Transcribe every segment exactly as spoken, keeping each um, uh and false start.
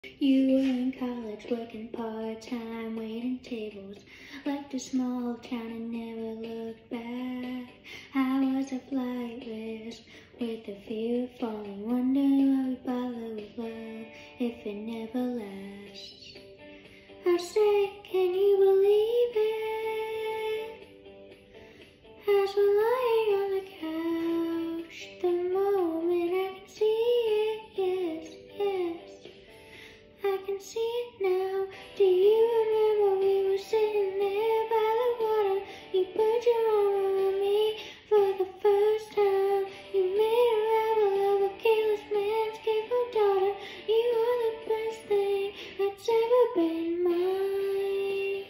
You were in college working part-time, waiting tables, left a small town and never looked back. How was a flight risk with the fear of falling, wondering why we bother with love if it never lasts. I say, can you believe it? As we're lying on the couch, the moment I can see it, yes, yes, I can see it now. Do you remember we were sitting there by the water? You put your arm around me for the first time. You made a rebel of a careless man's careful daughter. You are the best thing that's ever been mine.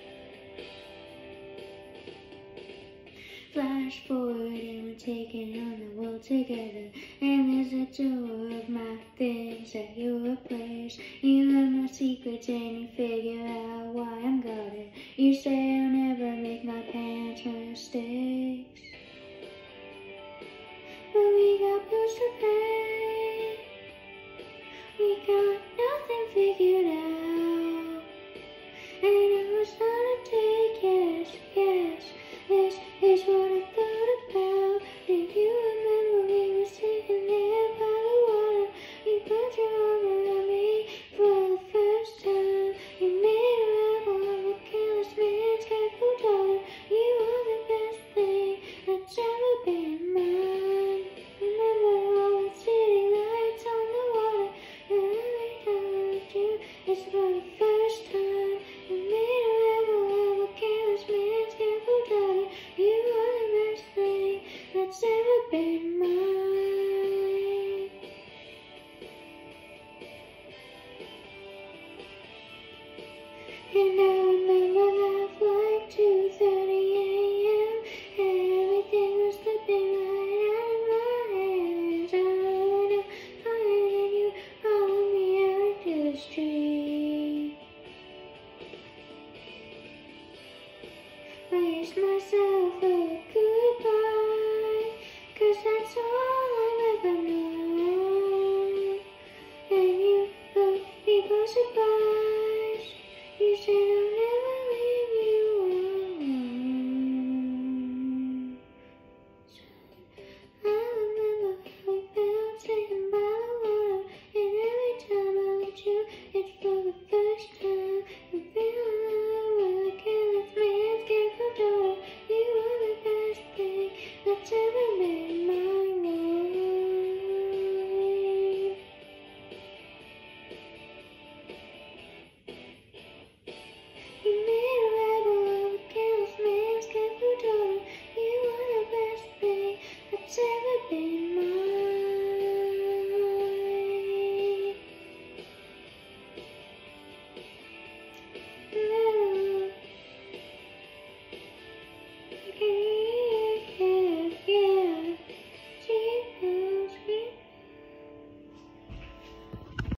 Flash forward and we're taking on the world together. And there's a drawer of my things at your place. You learn my secrets and you figure out why I'm guarded. You say I'll never make my parents' mistakes, but we got bills to pay. We got nothing figured out, and it was not a take. Yes, yes, this is what I thought about. Do you remember we were sitting there by the water? You put your arm around me for the first time. You made a rebel of a careless man's careful daughter. You are the best thing that's ever been mine. Remember all the city lights on the water, and every time I looked you, it's for the first time. You made a rebel of a careless man's careful daughter. You are the best thing that's ever been mine. And I